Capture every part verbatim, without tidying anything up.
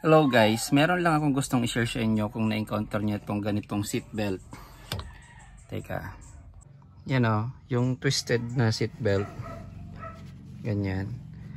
Hello guys, meron lang akong gustong i-share sa inyo kung na-encounter niyo itong ganitong seatbelt. Teka. Yan o, yung twisted na seatbelt. Ganyan.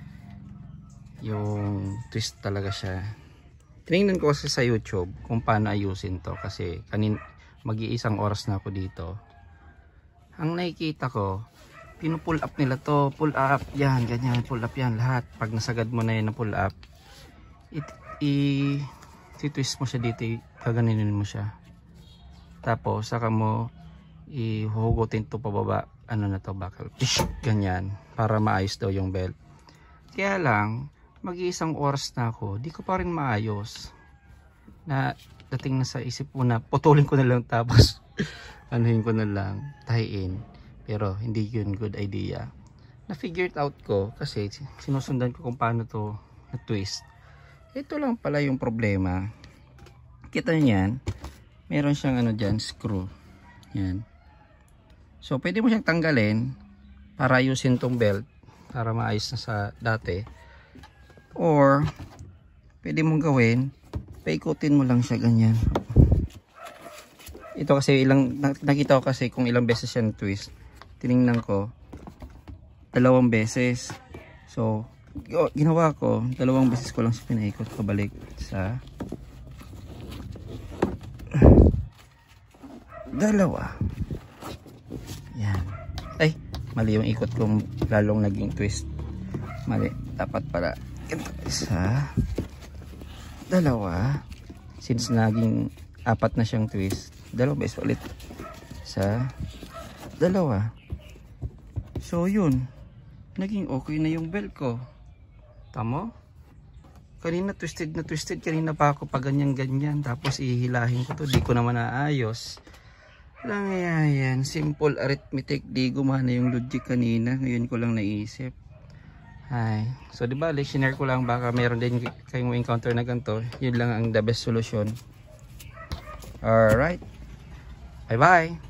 Yung twist talaga siya. Tinignan ko kasi sa YouTube kung paano ayusin to kasi kanin mag-iisang oras na ako dito. Ang nakikita ko, pinu-pull up nila to, pull up, yan, ganyan, pull up yan, lahat. Pag nasagad mo na yan na pull up, it i-twist mo siya dito, kaganinin mo siya. Tapos saka mo ihuhugutin to pababa, ano na to, bakal, ganyan, para maayos daw yung belt. Kaya lang, mag-iisang oras na ako, di ko pa rin maayos. Na dating na sa isip ko na putulin ko na lang tapos anuhin ko na lang, tahiin. Pero hindi yun good idea. Na figured out ko kasi sinusundan ko kung paano to na twist. Ito lang pala yung problema. Kita niyan, meron siyang ano dyan, screw. Yan. So pwede mo siyang tanggalin para ayusin tong belt para maayos na sa dati. Or pwede mong gawin, paikutin mo lang siya ganyan. Ito kasi ilang nakita ko kasi kung ilang beses siya twist. Tiningnan ko dalawang beses. So ginawa ko, dalawang beses ko lang siya pinaikot pabalik sa dalawa. Yan. Ay, mali yung ikot kong lalong naging twist. Mali. Dapat pala isa, dalawa. Since naging apat na siyang twist, dalawang beses ulit sa dalawa. So yun, naging okay na yung belt ko. Tamo? Kanina twisted na twisted, kanina pa ako pa ganyan ganyan, tapos ihilahin ko to, di ko naman naayos. Lang yan, simple arithmetic, di gumana yung logic kanina, ngayon ko lang naisip. Ay, so di ba, share ko lang, baka meron din kayong encounter na ganito, yun lang ang the best solution. Alright, bye bye.